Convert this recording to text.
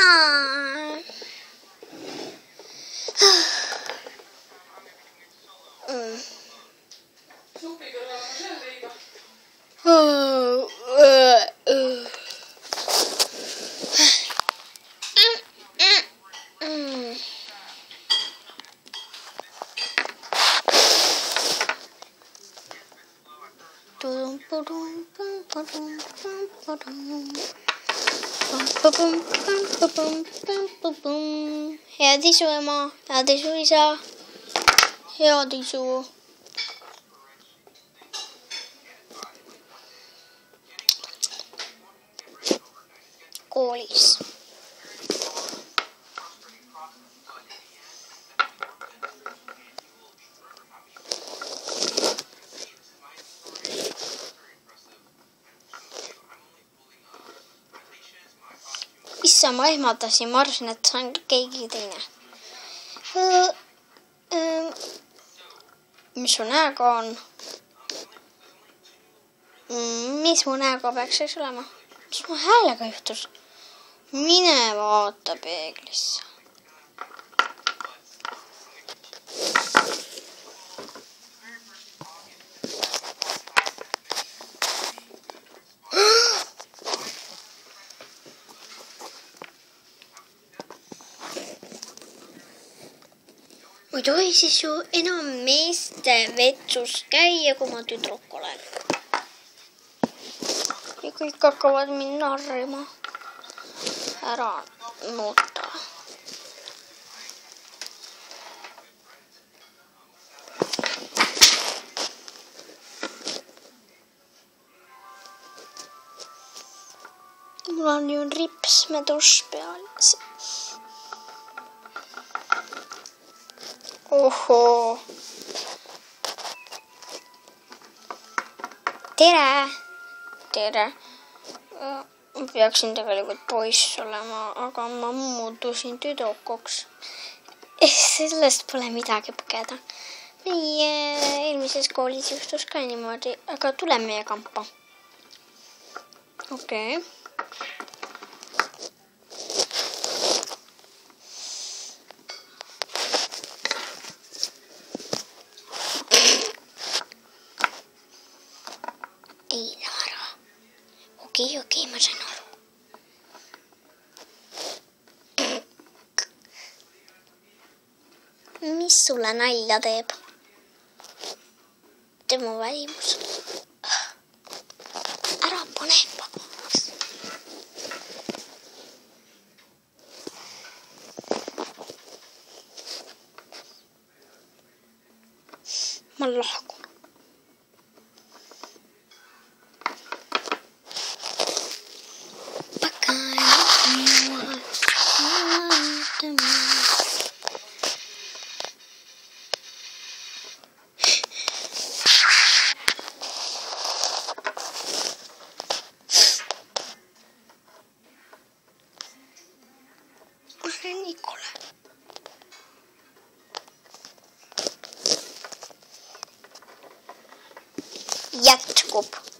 Head isu ema, head isu isa, head isu. Koolis. Issa, ma ehmatasin, ma arvasin, et see on keegi teine. Mis su näega on? Mis mu näega peaks siis olema? Mis mu häälega juhtus? Mine vaata peeglisse. Ma ei tohi siis ju enam meeste vetsus käia, kui ma tüdruk olen. Ja kõik hakkavad mind narrima. Ära nuta. Mul on ju ripsmeduš peal. Ohoo. Tere. Tere. Ma peaksin tegelikult poiss olema, aga ma muutusin tüdrukuks. Sellest pole midagi põgeda. Meie eelmises koolis juhtus ka niimoodi, aga tule meie kampa. Okei. Ei naara. Okei, ma saan aru. Mis sulle nalja teeb? Tema välimus. Ära pane pagulas. Ma lahkun. Nikole. Jätkub.